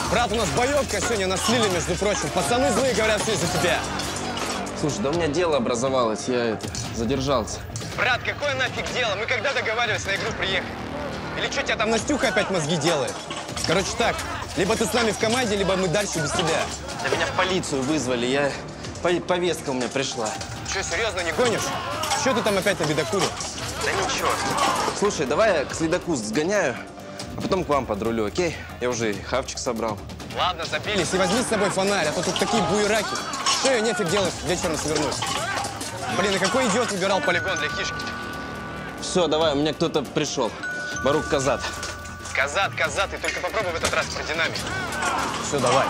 Брат, у нас боевка сегодня нас слили, между прочим. Пацаны злые, говорят, все из-за тебя. Слушай, да у меня дело образовалось, я задержался. Брат, какое нафиг дело? Мы когда договаривались на игру приехать? Или что, тебя там Настюха опять мозги делает? Короче так, либо ты с нами в команде, либо мы дальше без тебя. Да меня в полицию вызвали, повестка у меня пришла. Что, серьезно, не гонишь? Что ты там опять на бедокуре? Да ничего. Слушай, давай я к следаку сгоняю, а потом к вам подрулю, окей? Я уже и хавчик собрал. Ладно, забились. И возьми с собой фонарь, а то тут такие буераки. Шею нефиг делать, вечером свернуть. Блин, и какой идиот выбирал полигон для хишки? Все, давай, у меня кто-то пришел. Барук Казат. Казат, ты только попробуй в этот раз про динамик. Все, давай.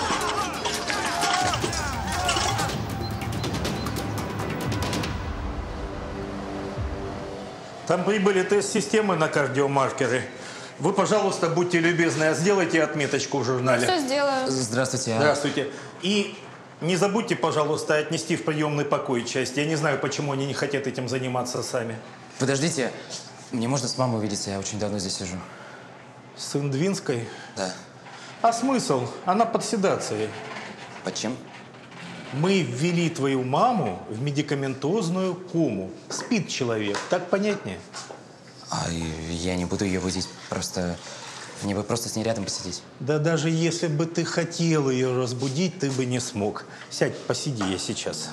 Там прибыли тест-системы на кардиомаркеры. Вы, пожалуйста, будьте любезны, сделайте отметочку в журнале. Все сделаю. Здравствуйте. Здравствуйте. И не забудьте, пожалуйста, отнести в приемный покой часть. Я не знаю, почему они не хотят этим заниматься сами. Подождите, мне можно с мамой увидеться? Я очень давно здесь сижу. Сын Двинской? Да. А смысл? Она под седацией. Под чем? Мы ввели твою маму в медикаментозную кому. Спит человек. Так понятнее? А я не буду ее будить. Просто мне бы просто с ней рядом посидеть. Да даже если бы ты хотел ее разбудить, ты бы не смог. Сядь, посиди, я сейчас.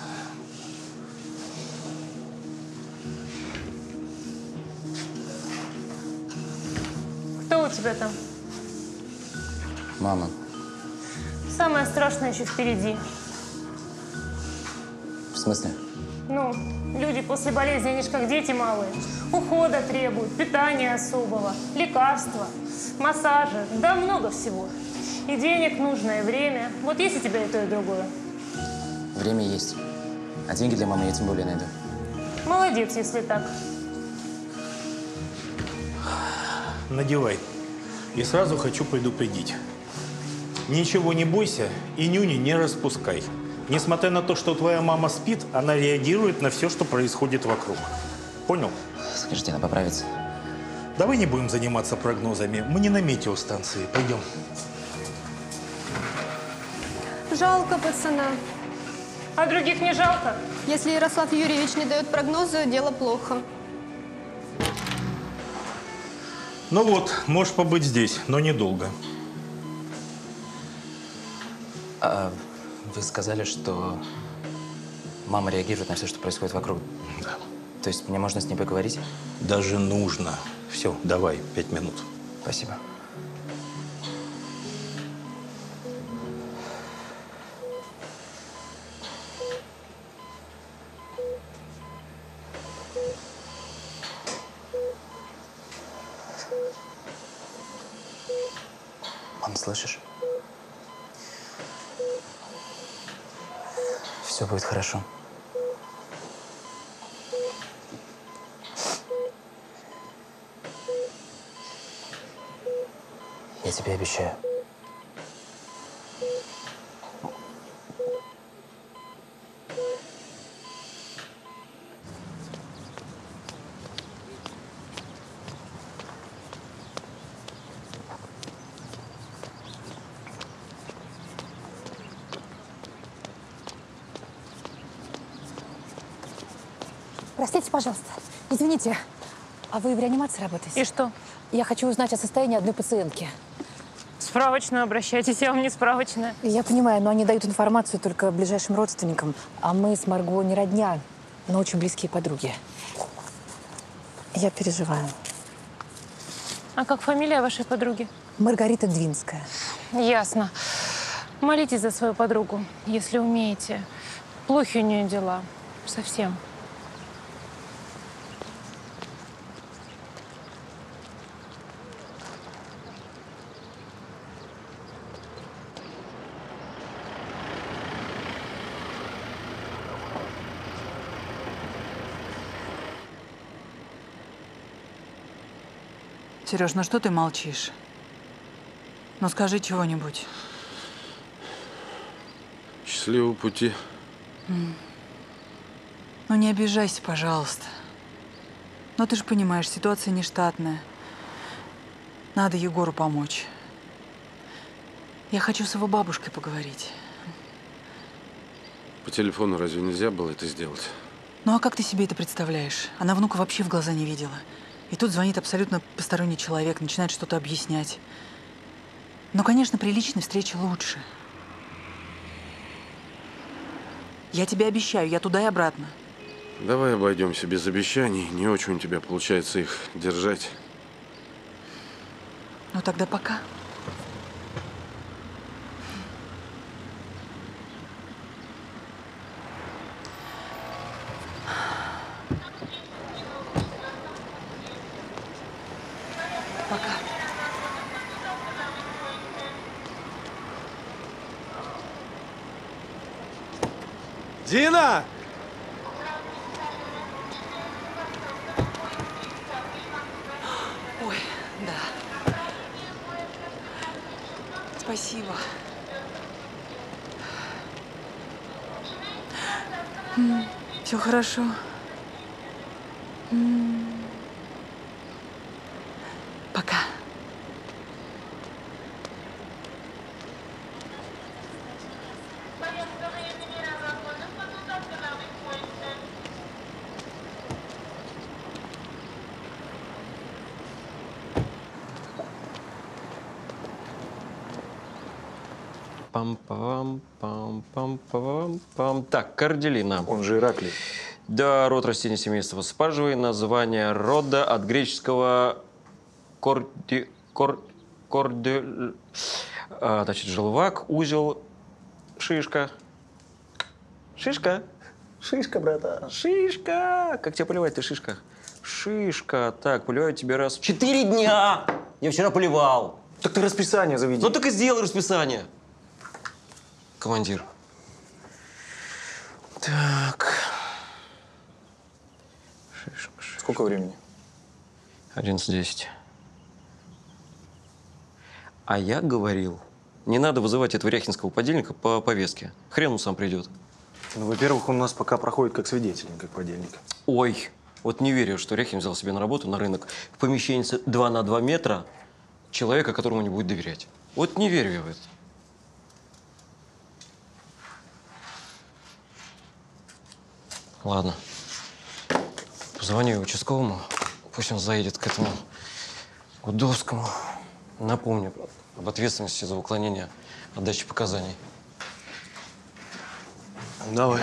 Кто у тебя там? Мама. Самое страшное еще впереди. В смысле? Ну, люди после болезни, они же как дети малые. Ухода требуют, питания особого, лекарства, массажи, да много всего. И денег нужно, и время. Вот есть у тебя и то, и другое. Время есть. А деньги для мамы я тем более найду. Молодец, если так. Надевай. И сразу хочу предупредить. Ничего не бойся и нюни не распускай. Несмотря на то, что твоя мама спит, она реагирует на все, что происходит вокруг. Понял? Скажите, она поправится? Давай не будем заниматься прогнозами. Мы не на метеостанции. Пойдем. Жалко пацана. А других не жалко? Если Ярослав Юрьевич не дает прогноза, дело плохо. Ну вот, можешь побыть здесь, но недолго. Вы сказали, что мама реагирует на все, что происходит вокруг. Да. То есть мне можно с ней поговорить? Даже нужно. Все, давай, 5 минут. Спасибо. Мам, слышишь? Все будет хорошо. Я тебе обещаю. Простите, пожалуйста. Извините, а вы в реанимации работаете? И что? Я хочу узнать о состоянии одной пациентки. В справочную обращайтесь, я вам не справочная. Я понимаю, но они дают информацию только ближайшим родственникам. А мы с Марго не родня, но очень близкие подруги. Я переживаю. А как фамилия вашей подруги? Маргарита Двинская. Ясно. Молитесь за свою подругу, если умеете. Плохи у нее дела. Совсем. Сереж, ну что ты молчишь? Ну скажи чего-нибудь. Счастливого пути. Ну не обижайся, пожалуйста. Но ты же понимаешь, ситуация нештатная. Надо Егору помочь. Я хочу с его бабушкой поговорить. По телефону разве нельзя было это сделать? Ну а как ты себе это представляешь? Она внука вообще в глаза не видела. И тут звонит абсолютно посторонний человек, начинает что-то объяснять. Ну, конечно, при личной встрече лучше. Я тебе обещаю, я туда и обратно. Давай обойдемся без обещаний. Не очень у тебя получается их держать. Ну тогда пока. Пока. Дина! Ой, да. Спасибо. Все хорошо. Пока. Пам-пам-пам-пам-пам-пам. Так, корделина. Он же Ираклий. Да, род растений семейства спаржевой. Название рода от греческого значит, желвак, узел, шишка. Шишка. Шишка, братан. Шишка. Как тебя поливать-то, шишка? Шишка. Так, поливаю тебя раз в 4 дня. Я вчера поливал. Так ты расписание заведи. Ну так и сделай расписание. Командир. Так. Шишка. Сколько времени? 11:10. А я говорил, не надо вызывать этого ряхинского подельника по повестке. Хрен он сам придет. Ну, во-первых, он у нас пока проходит как свидетель, не как подельник. Ой, вот не верю, что Ряхин взял себе на работу на рынок в помещении 2 на 2 метра человека, которому не будет доверять. Вот не верю я в это. Ладно. Позвоню участковому. Пусть он заедет к этому Гудовскому. Напомню об ответственности за уклонение от дачи показаний. Давай.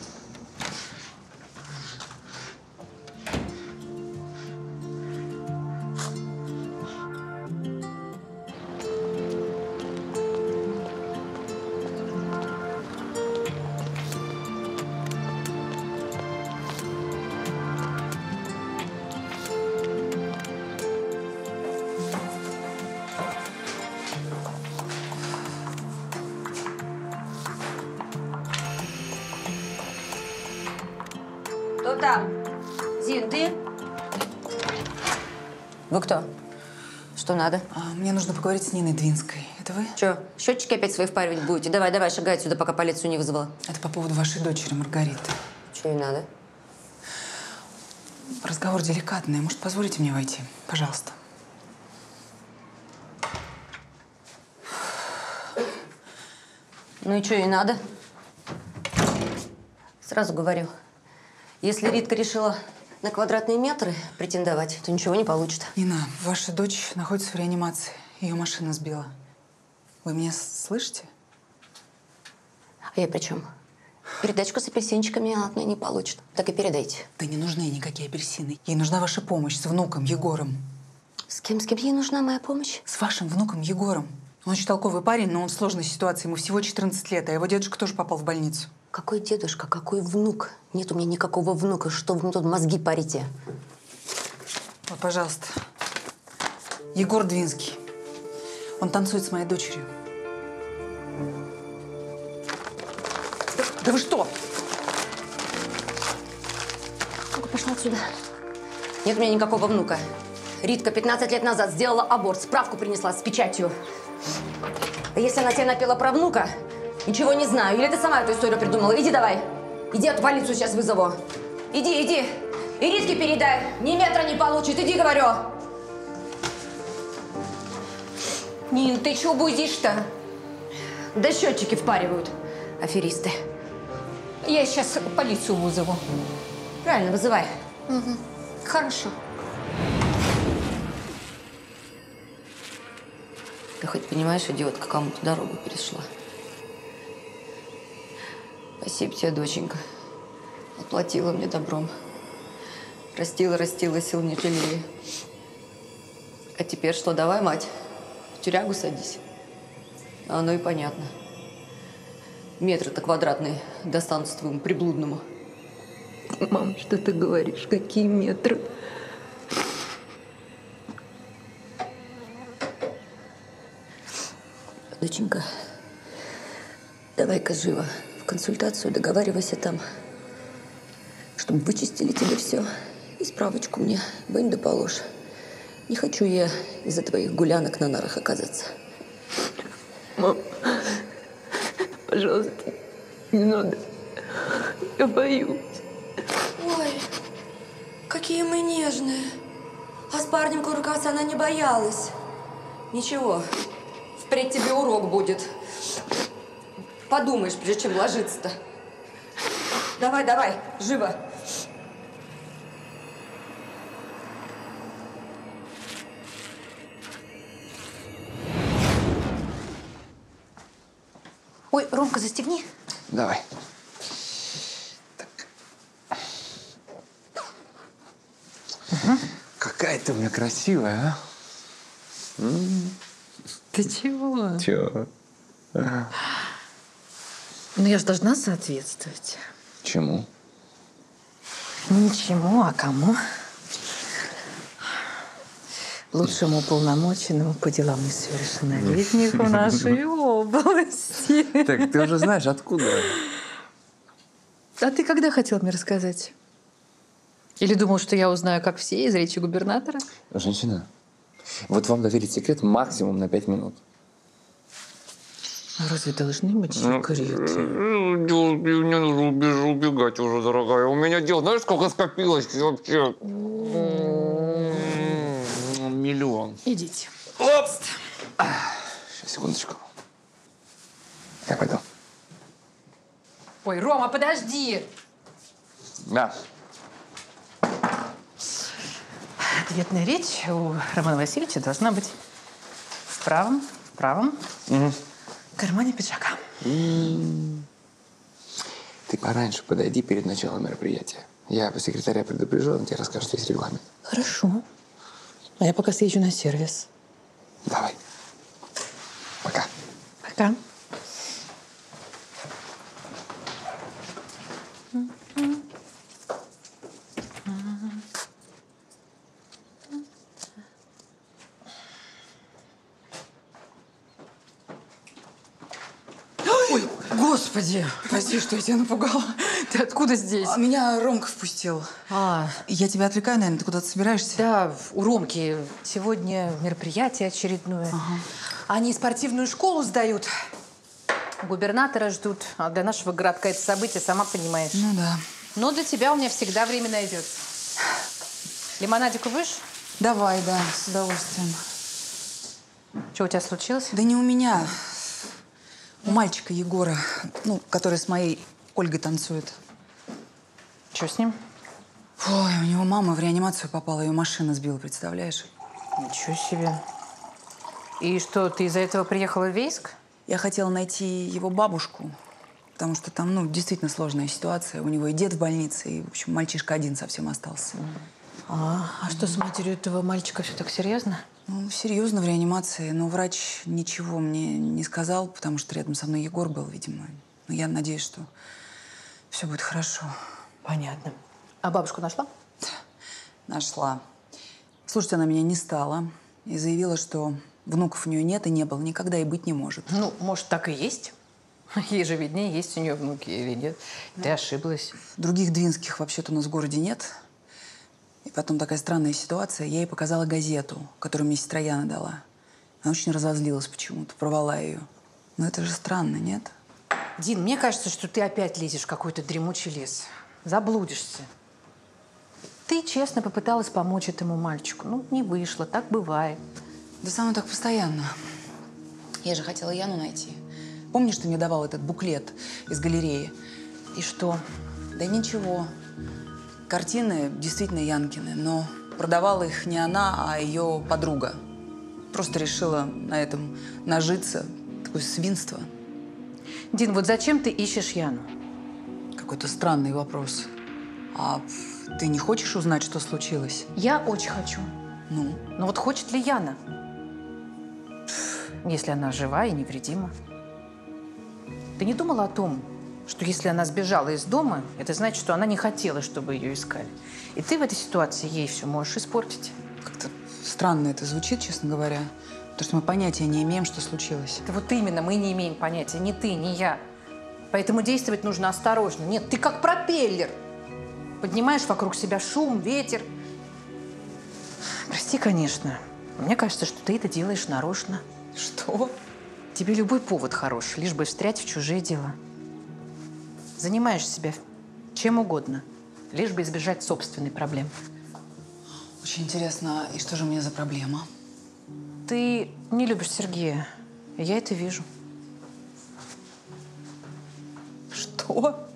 Кто там? Зин, ты? Вы кто? Что надо? Мне нужно поговорить с Ниной Двинской. Это вы? Че, счетчики опять свои впаривать будете? Давай, давай, шагай отсюда, пока полицию не вызвала. Это по поводу вашей дочери, Маргариты. Че ей надо? Разговор деликатный. Может, позволите мне войти? Пожалуйста. Ну и что ей надо? Сразу говорю, если Ритка решила на квадратные метры претендовать, то ничего не получит. Нина, ваша дочь находится в реанимации. Ее машина сбила. Вы меня слышите? А я при чем? Передачку с апельсинчиками она от меня не получит. Так и передайте. Да не нужны никакие апельсины. Ей нужна ваша помощь с внуком Егором. С кем ей нужна моя помощь? С вашим внуком Егором. Он очень толковый парень, но он в сложной ситуации. Ему всего 14 лет, а его дедушка тоже попал в больницу. Какой дедушка, какой внук? Нет у меня никакого внука. Что вы мне тут мозги парите? Вот, пожалуйста. Егор Двинский. Он танцует с моей дочерью. Да вы что? Ну-ка, пошла отсюда. Нет у меня никакого внука. Ритка 15 лет назад сделала аборт, справку принесла с печатью. А если она тебе напела про внука, ничего не знаю. Или ты сама эту историю придумала? Иди давай. Иди, эту полицию сейчас вызову. Иди, иди. И Ритке передай. Ни метра не получит. Иди, говорю. Нин, ты чего бузишь-то? Да счетчики впаривают. Аферисты. Я сейчас полицию вызову. Правильно, вызывай. Угу. Хорошо. Ты хоть понимаешь, идиотка, кому ты дорогу перешла? Спасибо тебе, доченька. Отплатила мне добром. Растила, сил не жалею. А теперь что, давай, мать, в тюрягу садись. А оно и понятно. Метры-то квадратные достанутся твоему приблудному. Мам, что ты говоришь? Какие метры? Доченька, давай-ка живо в консультацию, договаривайся там, чтобы вычистили тебе все. И справочку мне бынь да положь. Не хочу я из-за твоих гулянок на нарах оказаться. Мам, пожалуйста, не надо. Я боюсь. Ой, какие мы нежные. А с парнем кувыркаться она не боялась. Ничего, впредь тебе урок будет. Подумаешь, прежде чем ложиться-то. Давай, давай, живо. Ой, Ромка, застегни. Давай. Какая ты у меня красивая, а? Ты чего? Чего? Ну, я же должна соответствовать. Чему? Ничему, а кому? Лучшему уполномоченному по делам несовершеннолетних в нашей области. Так, ты уже знаешь, откуда? А ты когда хотел мне рассказать? Или думал, что я узнаю, как все, из речи губернатора? Женщина, вот вам доверить секрет максимум на 5 минут. А разве должны быть секреты? Мне нужно убегать уже, дорогая. У меня дел, знаешь, сколько скопилось вообще? Миллион. Идите. Оп! Сейчас, секундочку. Я пойду. Ой, Рома, подожди! Да. Ответная речь у Романа Васильевича должна быть в правом кармане пиджака. Ты пораньше подойди перед началом мероприятия. Я по секретаря предупрежу, он тебе расскажет весь регламент. Хорошо. А я пока съезжу на сервис. Давай. Пока. Пока. Ой, господи! Прости, что я тебя напугала. Ты откуда здесь? Меня Ромка впустил. Я тебя отвлекаю, наверное, ты куда-то собираешься? Да, у Ромки сегодня мероприятие очередное. Они спортивную школу сдают. Губернатора ждут. А для нашего городка это событие, сама понимаешь. Ну да. Но для тебя у меня всегда время найдется. Лимонадику будешь? Давай, да, с удовольствием. Что у тебя случилось? Да не у меня. У мальчика Егора, ну, который с моей Ольгой танцует. Что с ним? Ой, у него мама в реанимацию попала, ее машина сбила, представляешь? Ничего себе. И что, ты из-за этого приехала в Вейск? Я хотела найти его бабушку, потому что там, ну, действительно сложная ситуация. У него и дед в больнице, и, в общем, мальчишка один совсем остался. А что с матерью этого мальчика? Все так серьезно? Ну, серьезно, в реанимации. Но врач ничего мне не сказал, потому что рядом со мной Егор был, видимо. Но я надеюсь, что все будет хорошо. Понятно. А бабушку нашла? Нашла. Слушать она меня не стала и заявила, что внуков у нее нет и не было, никогда и быть не может. Ну, может, так и есть. Ей же виднее, есть у нее внуки или нет. Ты ошиблась. Других Двинских вообще-то у нас в городе нет. И потом такая странная ситуация. Я ей показала газету, которую мне сестра Яна дала. Она очень разозлилась почему-то, порвала ее. Но это же странно, нет? Дин, мне кажется, что ты опять лезешь в какой-то дремучий лес. Заблудишься. Ты честно попыталась помочь этому мальчику. Ну, не вышло, так бывает. Да со мной так постоянно. Я же хотела Яну найти. Помнишь, ты мне давал этот буклет из галереи? И что? Да ничего. Картины действительно Янкины, но продавала их не она, а ее подруга. Просто решила на этом нажиться. Такое свинство. Дин, вот зачем ты ищешь Яну? Какой-то странный вопрос. А ты не хочешь узнать, что случилось? Я очень хочу. Ну? Но вот хочет ли Яна? Если она жива и невредима. Ты не думала о том, что если она сбежала из дома, это значит, что она не хотела, чтобы ее искали. И ты в этой ситуации ей все можешь испортить. Как-то странно это звучит, честно говоря. Потому что мы понятия не имеем, что случилось. Да вот именно, мы не имеем понятия. Ни ты, ни я. Поэтому действовать нужно осторожно. Нет, ты как пропеллер. Поднимаешь вокруг себя шум, ветер. Прости, конечно. Мне кажется, что ты это делаешь нарочно. Что? Тебе любой повод хорош, лишь бы встрять в чужие дела. Занимаешь себя чем угодно, лишь бы избежать собственной проблем. Очень интересно, и что же у меня за проблема? Ты не любишь Сергея. Я это вижу. Что?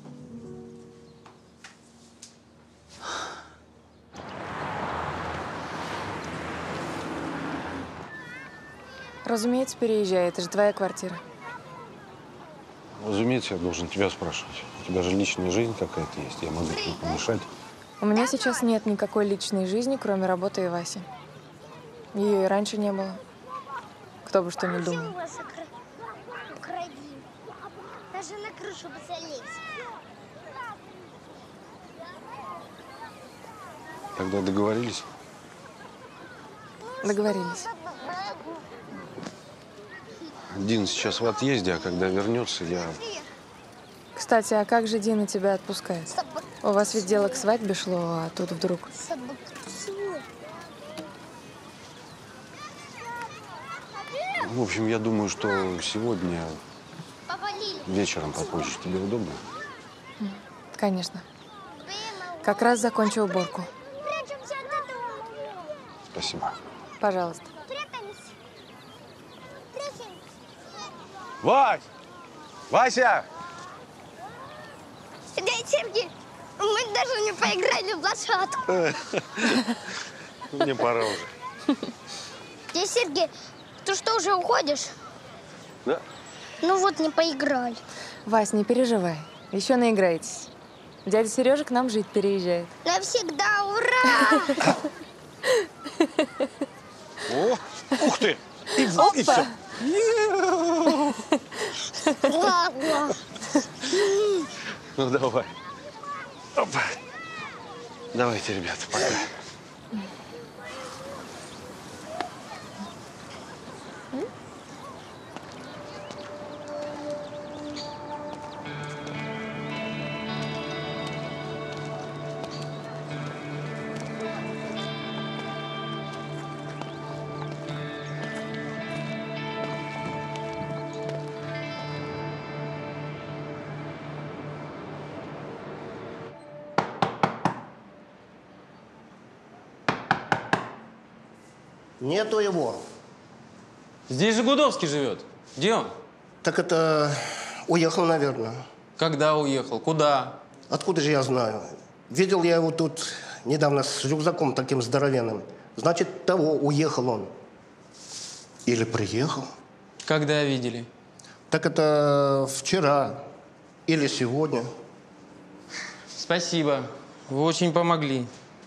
Разумеется, переезжай. Это же твоя квартира. Разумеется, я должен тебя спрашивать. У тебя же личная жизнь какая-то есть. Я могу тебе помешать. У меня сейчас нет никакой личной жизни, кроме работы и Васи. Ее и раньше не было. Кто бы что ни думал. Даже на крышу бы залезть. Тогда договорились? Договорились. Дин сейчас в отъезде, а когда вернется, я… Кстати, а как же Дина тебя отпускает? У вас ведь дело к свадьбе шло, а тут вдруг… В общем, я думаю, что сегодня вечером попозже. Тебе удобно? Конечно. Как раз закончу уборку. Спасибо. Пожалуйста. Вась! Вася! Дядя Сергей, мы даже не поиграли в лошадку. Мне пора уже. Дядя Сергей, ты что, уже уходишь? Да. Ну вот, не поиграли. Вась, не переживай. Еще наиграетесь. Дядя Сережа к нам жить переезжает. Навсегда, ура! О, ух ты! И Опа! Ладно. Ну, давай. Опа. Давайте, ребята, пока. Нету его. Здесь же Гудовский живет. Где он? Так это уехал, наверное. Когда уехал? Куда? Откуда же я знаю? Видел я его тут недавно с рюкзаком таким здоровенным. Значит, того, уехал он. Или приехал. Когда видели? Так это вчера или сегодня. Спасибо. Вы очень помогли.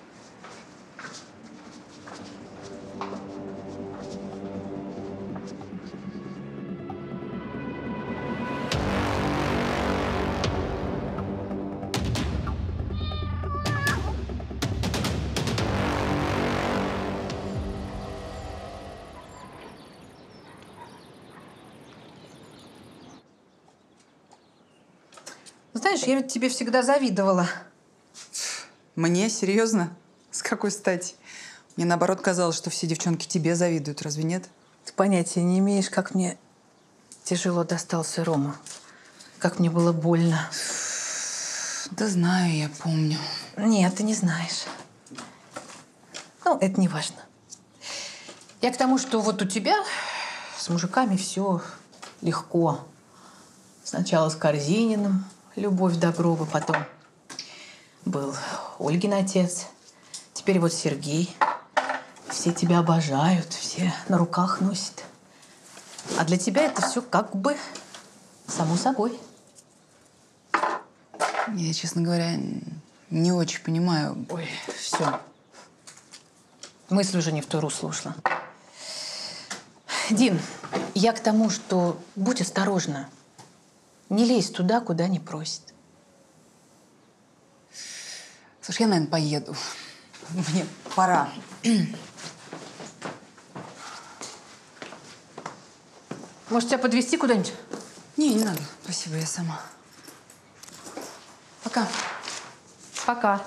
Знаешь, я ведь тебе всегда завидовала. Мне? Серьезно? С какой стати? Мне, наоборот, казалось, что все девчонки тебе завидуют. Разве нет? Ты понятия не имеешь, как мне тяжело достался Рома. Как мне было больно. Да знаю, я помню. Нет, ты не знаешь. Ну, это не важно. Я к тому, что вот у тебя с мужиками все легко. Сначала с Корзининым, любовь до гроба, потом был Ольгин отец, теперь вот Сергей. Все тебя обожают, все на руках носят. А для тебя это все как бы само собой. Я, честно говоря, не очень понимаю. Ой, все. Мысль уже не в то русло ушла. Дин, я к тому, что будь осторожна. Не лезь туда, куда не просит. Слушай, я, наверное, поеду. Мне пора. Может, тебя подвезти куда-нибудь? Не надо. Спасибо, я сама. Пока. Пока.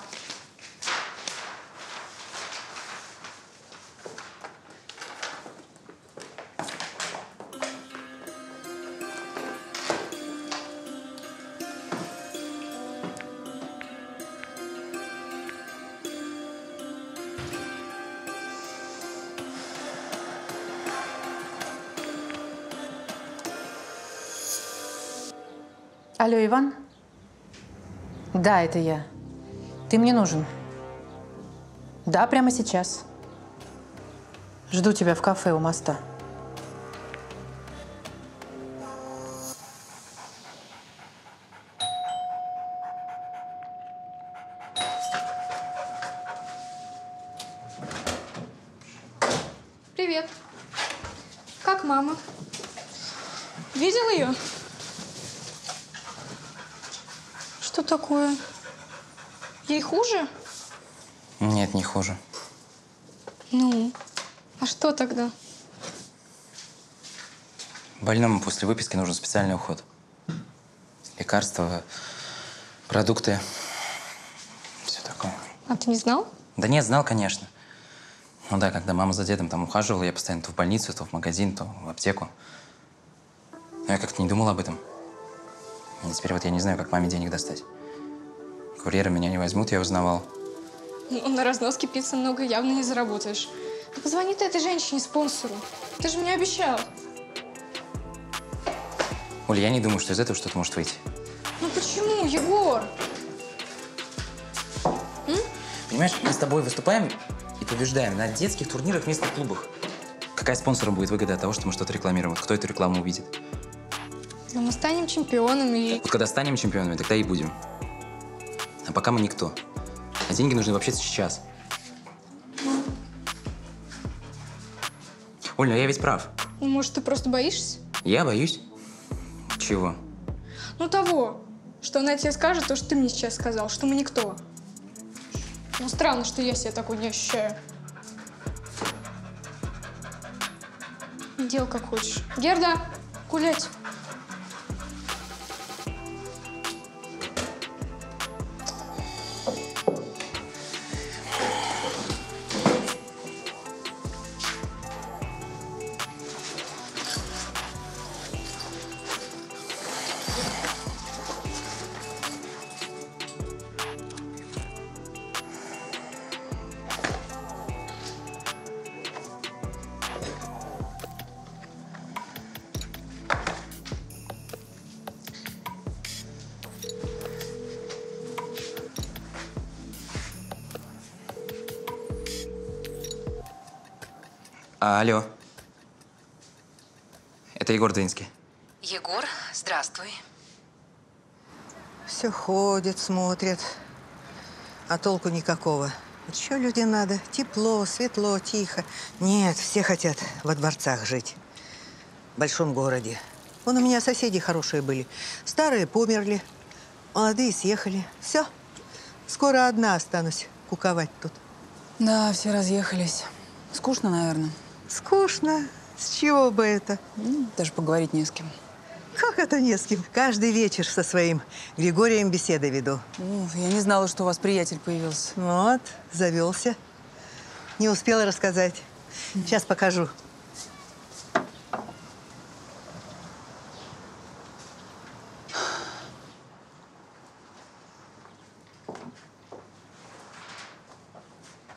Алло, Иван? Да, это я. Ты мне нужен. Да, прямо сейчас. Жду тебя в кафе у моста. Привет. Как мама? Видел ее? Что такое? Ей хуже? Нет, не хуже. Ну, а что тогда? Больному после выписки нужен специальный уход. Лекарства, продукты, все такое. А ты не знал? Да нет, знал, конечно. Ну да, когда мама за дедом там ухаживала, я постоянно то в больницу, то в магазин, то в аптеку. Но я как-то не думал об этом. И теперь вот я не знаю, как маме денег достать. Курьеры меня не возьмут, я узнавал. Ну, на разноске пиццы много явно не заработаешь. Да позвони ты этой женщине-спонсору. Ты же мне обещал. Оль, я не думаю, что из этого что-то может выйти. Ну почему, Егор? Понимаешь, мы с тобой выступаем и побеждаем на детских турнирах в местных клубах. Какая спонсорам будет выгода от того, что мы что-то рекламируем? Вот кто эту рекламу увидит? Ну, мы станем чемпионами и… Вот когда станем чемпионами, тогда и будем. А пока мы никто. А деньги нужны вообще сейчас. Оль, ну я ведь прав. Ну, может, ты просто боишься? Я боюсь. Чего? Ну, того, что она тебе скажет то, что ты мне сейчас сказал, что мы никто. Ну, странно, что я себя такой не ощущаю. Делай как хочешь. Герда, гулять. Алло. Это Егор Двинский. Егор, здравствуй. Все ходят, смотрят, а толку никакого. Еще людям надо тепло, светло, тихо. Нет, все хотят во дворцах жить, в большом городе. Вон у меня соседи хорошие были. Старые померли, молодые съехали. Все, скоро одна останусь куковать тут. Да, все разъехались. Скучно, наверное. Скучно? С чего бы это? Даже поговорить не с кем. Как это не с кем? Каждый вечер со своим Григорием беседы веду. Я не знала, что у вас приятель появился. Вот, завелся. Не успела рассказать. Сейчас покажу.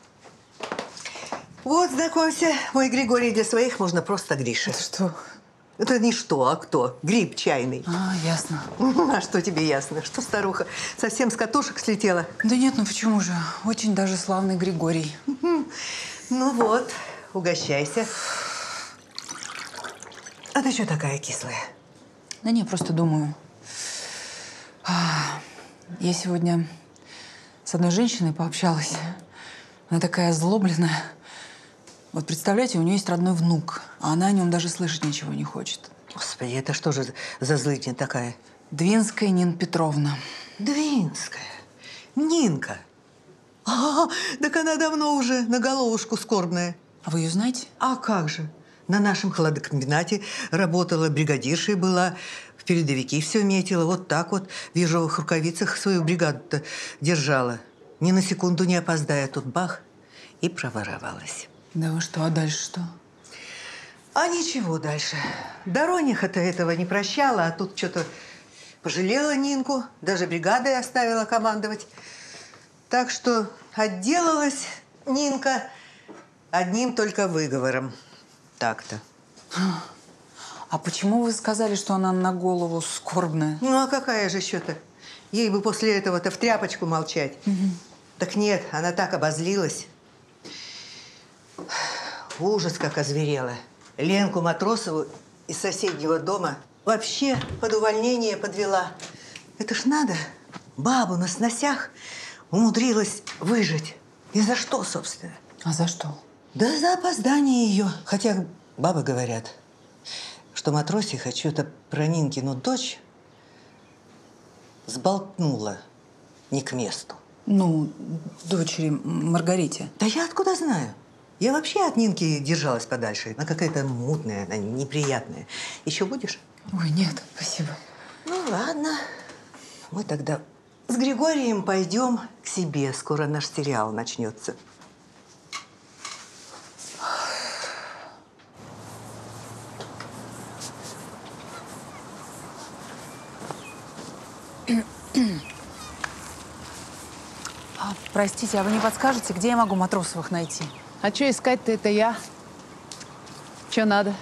Вот, знакомься, мой Григорий, для своих можно просто Гриша. Это что, Это не что, а кто? Гриб чайный. А, ясно. А что тебе ясно? Что старуха совсем с катушек слетела? Да нет, ну почему же? Очень даже славный Григорий. Ну вот, угощайся. А ты что такая кислая? Да не, просто думаю. Я сегодня с одной женщиной пообщалась. Она такая озлобленная. Вот представляете, у нее есть родной внук, а она о нем даже слышать ничего не хочет. Господи, это что же за злыдня такая? Двинская Нина Петровна. Двинская? Нинка? Так она давно уже на головушку скорбная. А вы ее знаете? А как же? На нашем хладокомбинате работала, бригадиршей была, в передовики все метила. Вот так вот в ежовых рукавицах свою бригаду-то держала. Ни на секунду не опоздая, тут бах, и проворовалась. Да вы что, а дальше что? А ничего дальше. Дорониха-то этого не прощала, а тут что-то пожалела Нинку, даже бригадой оставила командовать. Так что отделалась Нинка одним только выговором. Так-то. А почему вы сказали, что она на голову скорбная? Ну, а какая же еще-то? Ей бы после этого-то в тряпочку молчать. Так нет, она так обозлилась. Ужас, как озверела. Ленку Матросову из соседнего дома вообще под увольнение подвела. Это ж надо. Бабу на сносях умудрилась выжить. И за что, собственно? А за что? Да за опоздание ее. Хотя бабы говорят, что Матросиха что-то про Нинкину дочь сболтнула не к месту. Ну, дочери Маргарите. Да я откуда знаю? Я вообще от Нинки держалась подальше. Она какая-то мутная, она неприятная. Еще будешь? Ой, нет, спасибо. Ну, ладно. Мы тогда с Григорием пойдем к себе. Скоро наш сериал начнется. Простите, а вы не подскажете, где я могу Матросовых найти? А что искать-то это я? Что надо?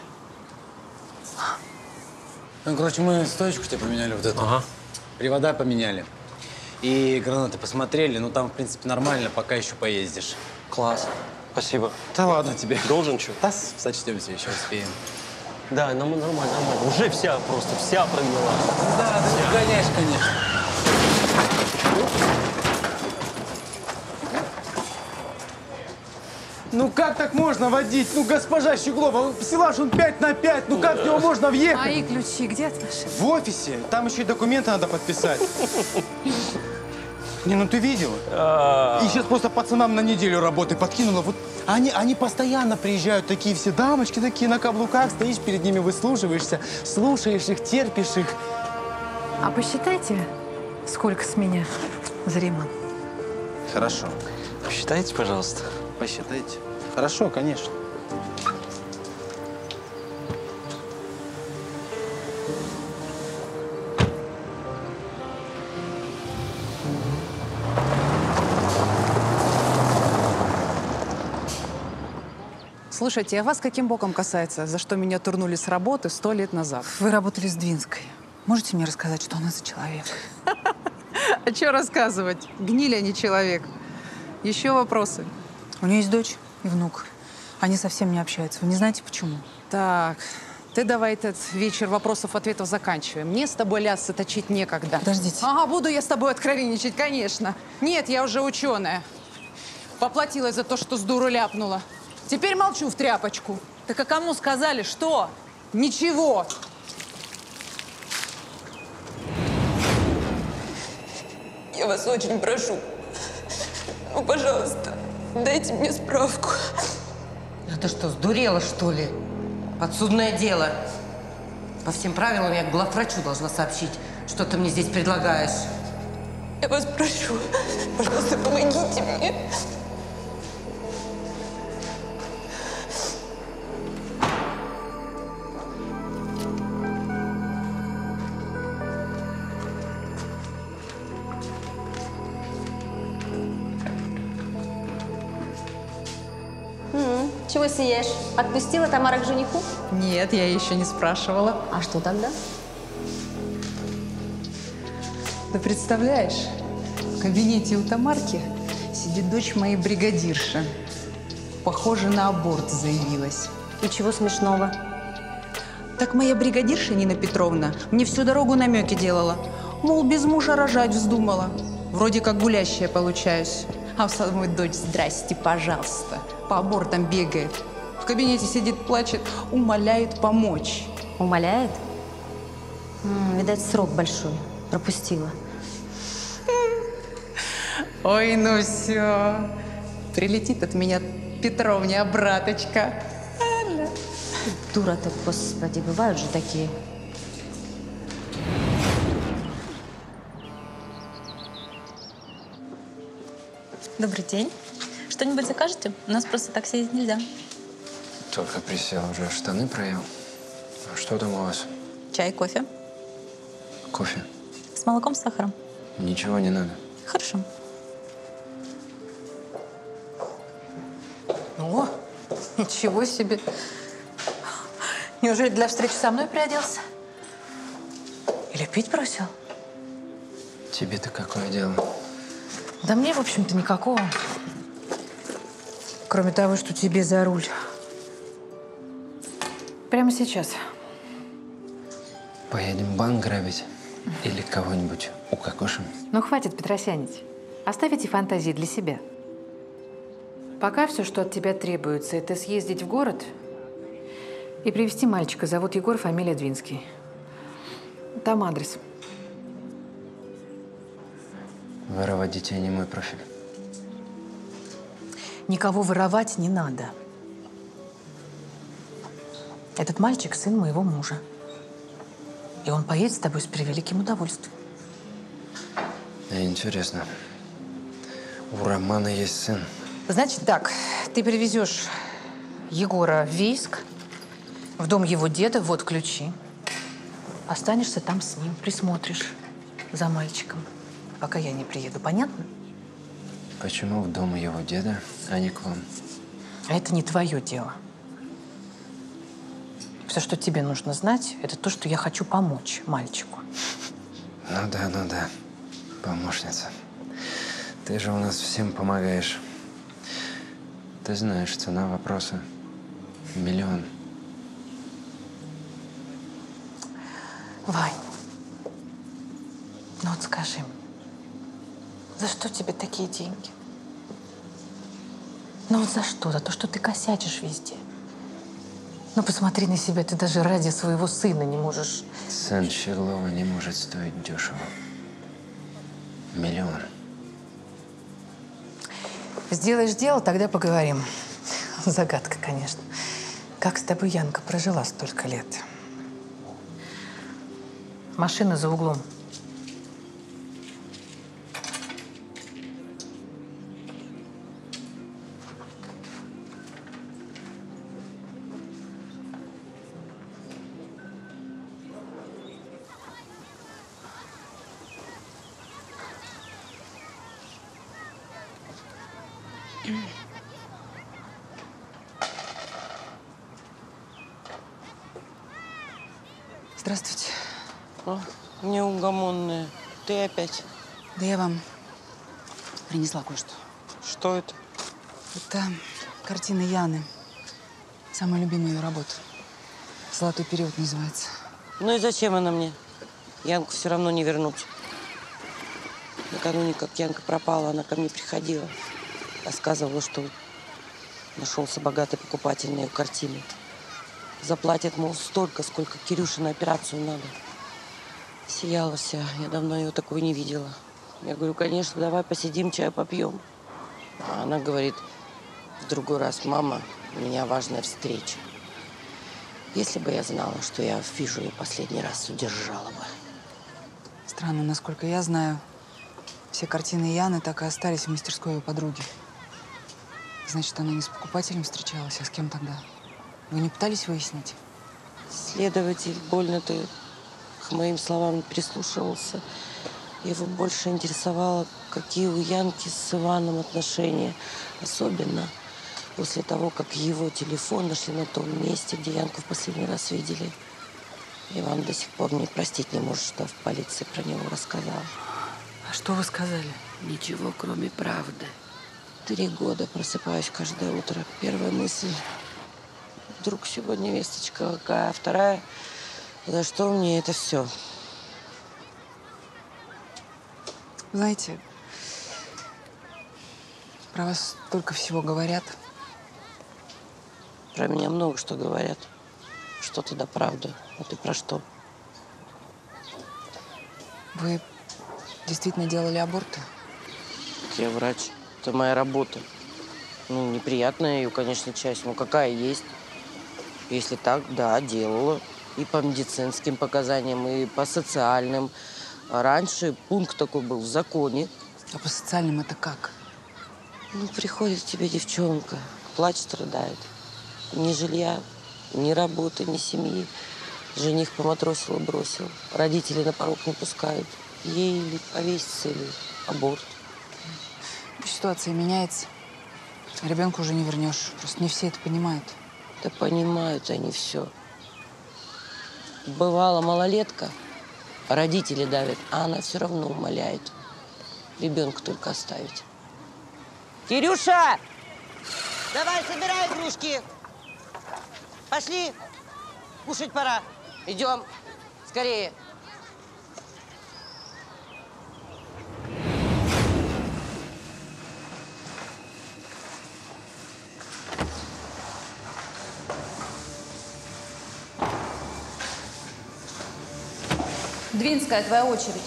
Ну, короче, мы стоечку тебе поменяли вот эту. Ага. Привода поменяли. И гранаты посмотрели. Ну, там, в принципе, нормально, пока еще поездишь. Класс. Спасибо. Да ладно тебе. Должен что? Да, сочтемся, еще успеем. Да, нормально, нормально. Уже вся прогнила. Да, ты не гоняешь, конечно. Ну как так можно водить? Ну, госпожа Щеглова, силаж он 5 на 5. Ну как в него можно въехать? Мои ключи где от машины? В офисе. Там еще и документы надо подписать. Не, ну ты видел? И сейчас просто пацанам на неделю работы подкинула. Вот они постоянно приезжают, такие все дамочки такие на каблуках. Стоишь перед ними, выслуживаешься, слушаешь их, терпишь их. А посчитайте, сколько с меня за ремонт. Хорошо. Посчитайте, пожалуйста. Посчитайте. Хорошо, конечно. Слушайте, а вас каким боком касается, за что меня турнули с работы 100 лет назад? Вы работали с Двинской. Можете мне рассказать, что она за человек? А что рассказывать? Гниль, а не человек. Еще вопросы? У нее есть дочь и внук. Они совсем не общаются. Вы не знаете, почему? Так, ты давай этот вечер вопросов-ответов заканчивай. Мне с тобой лясы точить некогда. Подождите. Ага, буду я с тобой откровенничать, конечно. Нет, я уже ученая. Поплатилась за то, что с дуру ляпнула. Теперь молчу в тряпочку. Так а кому сказали, что? Ничего. Я вас очень прошу, ну, пожалуйста, дайте мне справку. А ты что, сдурела, что ли? Подсудное дело. По всем правилам я главврачу должна сообщить, что ты мне здесь предлагаешь. Я вас прошу, пожалуйста, помогите мне. Чего сияешь? Отпустила Тамара к жениху? Нет, я еще не спрашивала. А что тогда? Да представляешь, в кабинете у Тамарки сидит дочь моей бригадирши. Похоже, на аборт заявилась. И чего смешного? Так моя бригадирша Нина Петровна мне всю дорогу намеки делала. Мол, без мужа рожать вздумала. Вроде как гулящая получаюсь. А в самой дочь, здрасте, пожалуйста, по абортам бегает. В кабинете сидит, плачет, умоляет помочь. Умоляет? Видать, срок большой. Пропустила. Ой, ну все. Прилетит от меня Петровне обраточка. Дура ты, господи, бывают же такие. Добрый день. Что-нибудь закажете? У нас просто так сидеть нельзя. Только присел, уже штаны проел. А что там у вас? Чай, кофе. Кофе? С молоком, с сахаром. Ничего не надо. Хорошо. О, ничего себе. Неужели для встречи со мной приоделся? Или пить бросил? Тебе-то какое дело? Да мне, в общем-то, никакого. Кроме того, что тебе за руль. Прямо сейчас. Поедем банк грабить? Или кого-нибудь укокошим? Ну, хватит петросянить. Оставь эти фантазии для себя. Пока все, что от тебя требуется, это съездить в город и привезти мальчика. Зовут Егор, фамилия Двинский. Там адрес. Воровать детей не мой профиль. Никого воровать не надо. Этот мальчик – сын моего мужа. И он поедет с тобой с превеликим удовольствием. Интересно. У Романа есть сын. Значит так, ты привезешь Егора в Вейск, в дом его деда, вот ключи. Останешься там с ним, присмотришь за мальчиком, пока я не приеду. Понятно? Почему в дом его деда, а не к вам? А это не твое дело. Все, что тебе нужно знать, это то, что я хочу помочь мальчику. Ну да. Помощница. Ты же у нас всем помогаешь. Ты знаешь, цена вопроса – 1 миллион. Вань, ну вот скажи мне, за что тебе такие деньги? Ну вот за что? За то, что ты косячишь везде. Ну посмотри на себя, ты даже ради своего сына не можешь. Сын Щеглова не может стоить дешево. 1 миллион. Сделаешь дело, тогда поговорим. Загадка, конечно. Как с тобой Янка прожила столько лет? Машина за углом. Здравствуйте. О, неугомонная. Ты опять? Да я вам принесла кое-что. Что это? Это картина Яны. Самая любимая ее работа. «Золотой период» называется. Ну и зачем она мне? Янку все равно не вернуть. Накануне, как Янка пропала, она ко мне приходила. Рассказывала, что нашелся богатый покупатель на ее картины. Заплатит, мол, столько, сколько Кирюше на операцию надо. Сияла вся. Я давно ее такой не видела. Я говорю, конечно, давай посидим, чай попьем. А она говорит, в другой раз, мама, у меня важная встреча. Если бы я знала, что я вижу ее последний раз, удержала бы. Странно, насколько я знаю, все картины Яны так и остались в мастерской ее подруги. Значит, она не с покупателем встречалась, а с кем тогда? Вы не пытались выяснить? Следователь больно-то к моим словам прислушивался. Его больше интересовало, какие у Янки с Иваном отношения. Особенно после того, как его телефон нашли на том месте, где Янку в последний раз видели. Иван до сих пор мне простить не может, что в полиции про него рассказал. А что вы сказали? Ничего, кроме правды. 3 года просыпаюсь каждое утро. Первая мысль – вдруг сегодня весточка какая, а вторая – за что мне это все? Знаете, про вас столько всего говорят. Про меня много что говорят. Что-то да правда. А ты про что? Вы действительно делали аборты? Я врач. Это моя работа. Ну, неприятная ее, конечно, часть. Ну, какая есть. Если так, да, делала. И по медицинским показаниям, и по социальным. А раньше пункт такой был в законе. А по социальным это как? Ну, приходит к тебе девчонка, плачет, страдает. Ни жилья, ни работы, ни семьи. Жених поматросил и бросил. Родители на порог не пускают. Ей или повеситься, или аборт. Ситуация меняется. Ребенка уже не вернешь. Просто не все это понимают. Да понимают они все. Бывала малолетка, родители давят, а она все равно умоляет. Ребенка только оставить. Кирюша! Давай, собирай игрушки. Пошли. Кушать пора. Идем. Скорее. Двинская, твоя очередь.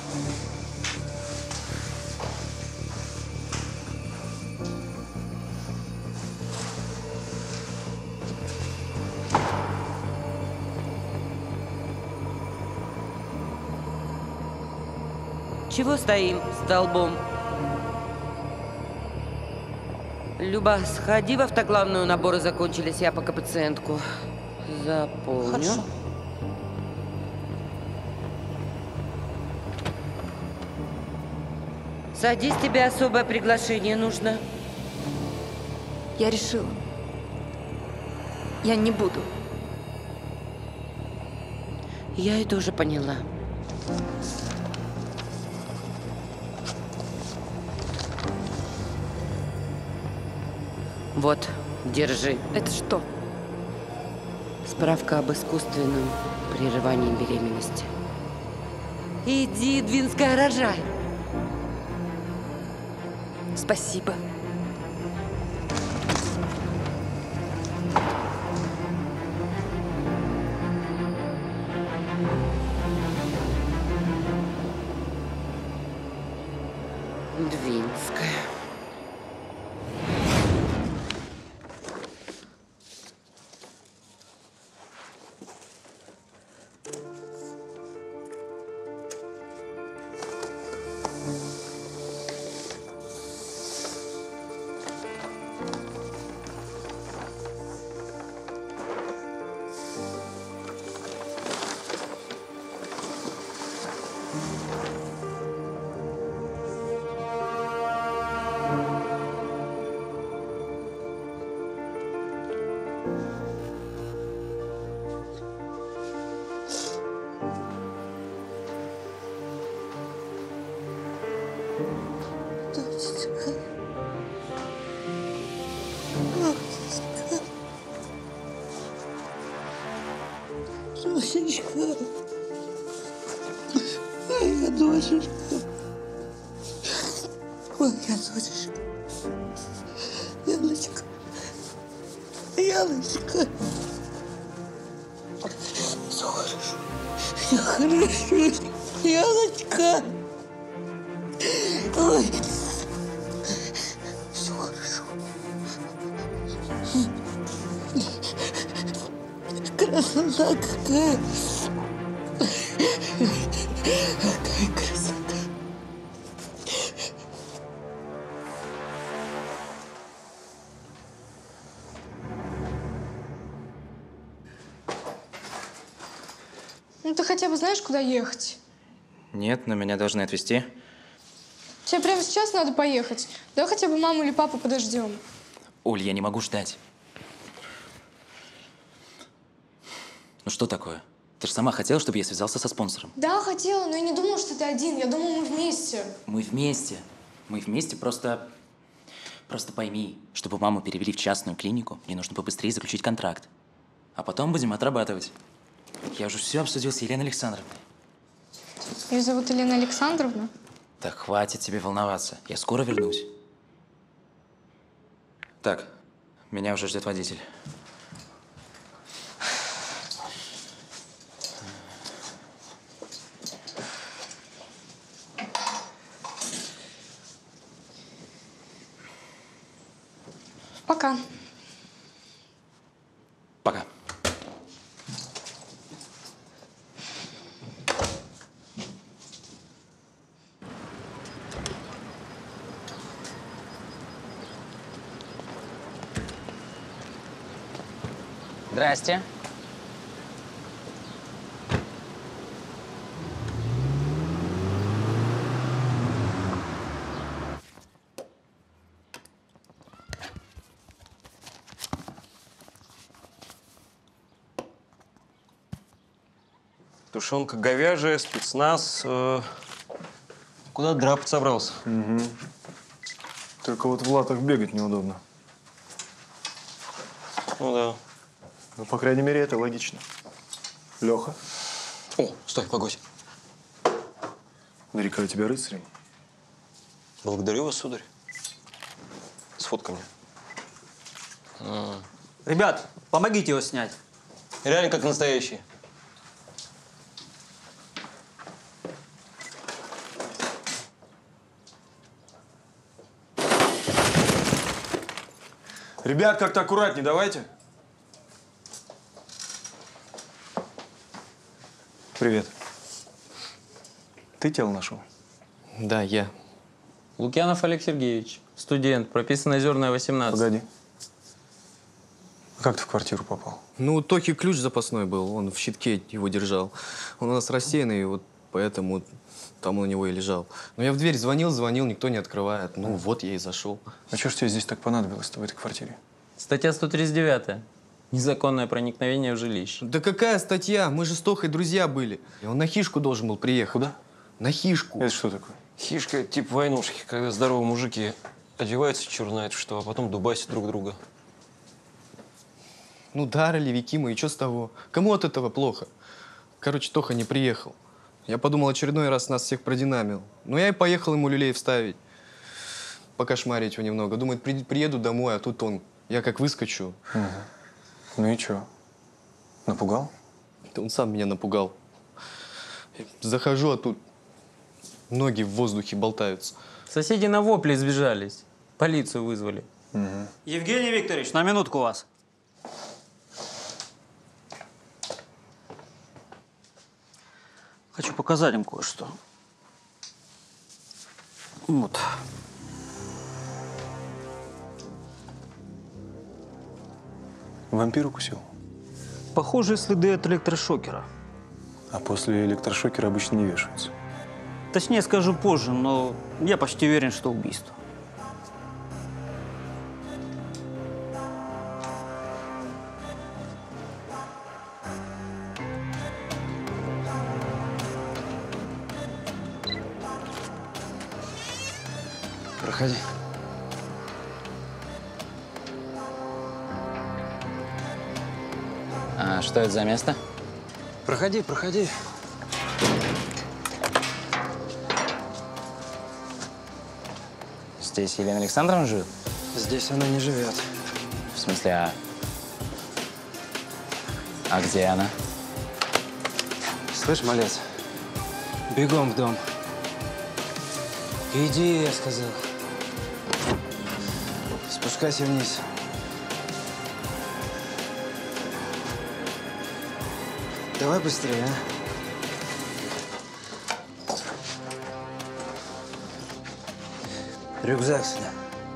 Чего стоим столбом? Люба, сходи в автоглавную, наборы закончились, я пока пациентку заполню. Хорошо. Садись, тебе особое приглашение нужно. Я решила. Я не буду. Я это уже поняла. Вот, держи. Это что? Справка об искусственном прерывании беременности. Иди, Двинская, рожай. Спасибо. Двинская. Дочечка. Моя дочечка. Моя дочечка. Яночка. Яночка. Все хорошо. Все хорошо. Яночка. Ой. Все хорошо. Красота какая. Какая красота. Ну ты хотя бы знаешь, куда ехать? Нет, но меня должны отвезти. Тебе прямо сейчас надо поехать. Давай хотя бы маму или папу подождем. Оль, я не могу ждать. Ну что такое? Ты же сама хотела, чтобы я связался со спонсором. Да, хотела, но я не думала, что ты один. Я думала, мы вместе. Мы вместе. Мы вместе, просто пойми, чтобы маму перевели в частную клинику, мне нужно побыстрее заключить контракт. А потом будем отрабатывать. Я уже все обсудил с Еленой Александровной. Ее зовут Елена Александровна? Так хватит тебе волноваться. Я скоро вернусь. Так, меня уже ждет водитель. Пока. Пока. Здрасте. Тушенка говяжья, спецназ. Куда драпать собрался? Угу. Только вот в латах бегать неудобно. Ну да. Ну, по крайней мере, это логично. Леха. О, стой, погодь. Нарекаю тебя рыцарем. Благодарю вас, сударь. Сфоткай мне. Ребят, помогите его снять. Реально как настоящий. Ребят, как-то аккуратней давайте. Привет. Ты тело нашел? Да, я. Лукьянов Олег Сергеевич, студент, прописан Озерная, 18. Погоди. Как ты в квартиру попал? Ну, у Тохи ключ запасной был, он в щитке его держал. Он у нас рассеянный, вот поэтому там он у него и лежал. Но я в дверь звонил, никто не открывает. Ну, вот я и зашел. А что ж тебе здесь так понадобилось-то в этой квартире? Статья 139. Незаконное проникновение в жилище. Да какая статья? Мы же с Тохой друзья были. И он на хишку должен был приехать. Куда? На хишку. Это что такое? Хишка типа войнушки, когда здоровые мужики одеваются черт знает что, а потом дубасят друг друга. Ну, дарили, Викима, и что с того? Кому от этого плохо? Короче, Тоха не приехал. Я подумал, очередной раз нас всех продинамил. Ну, я и поехал ему люлей вставить. Покошмарить его немного. Думает, приеду домой, а тут он. Я как выскочу. Угу. Ну и чё? Напугал? Да он сам меня напугал. Захожу, а тут ноги в воздухе болтаются. Соседи на вопли сбежались. Полицию вызвали. Угу. Евгений Викторович, на минутку вас. Хочу показать им кое-что. Вот. Вампир укусил? Похожие следы от электрошокера. А после электрошокера обычно не вешаются. Точнее скажу позже, но я почти уверен, что убийство. Проходи. А что это за место? Проходи, проходи. Здесь Елена Александровна живет? Здесь она не живет. В смысле, а где она? Слышь, малец, бегом в дом. Иди, я сказал. Спускайся вниз. Давай быстрее, а? Рюкзак сюда.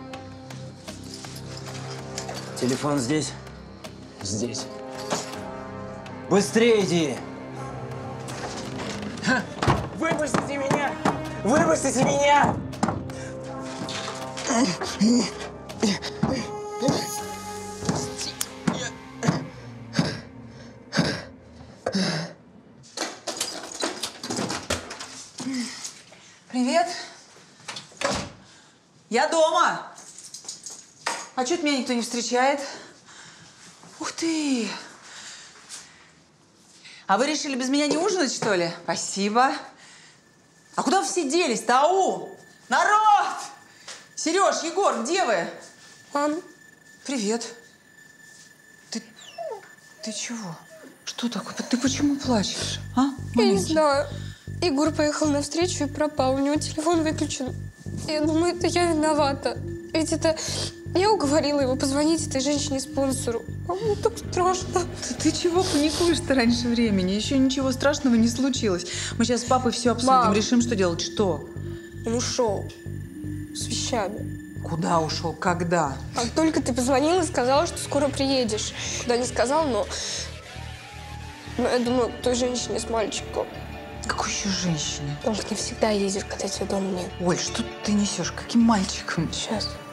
Телефон здесь? Здесь. Быстрее иди! Выпустите меня! Выпустите меня! Привет. Я дома. А что-то меня никто не встречает? Ух ты! А вы решили без меня не ужинать, что ли? Спасибо. А куда вы все делись-то, ау? Народ! Сереж, Егор, где вы? Мам. Привет. Ты чего? Что такое? Ты почему плачешь? А? Я не знаю. Егор поехал навстречу и пропал. У него телефон выключен. Я думаю, это я виновата. Ведь это я уговорила его позвонить этой женщине-спонсору. А мне так страшно. Ты чего паникуешь-то раньше времени? Еще ничего страшного не случилось. Мы сейчас с папой все обсудим, Мам. решим, что делать. Что? Он ушел с вещами. Куда ушел? Когда? Как только ты позвонила и сказала, что скоро приедешь. Куда не сказал, но я думаю, к той женщине с мальчиком. Какой еще женщине? Он к ней всегда ездит, когда тебя дома нет. Оль, что ты несешь? Каким мальчиком? Сейчас.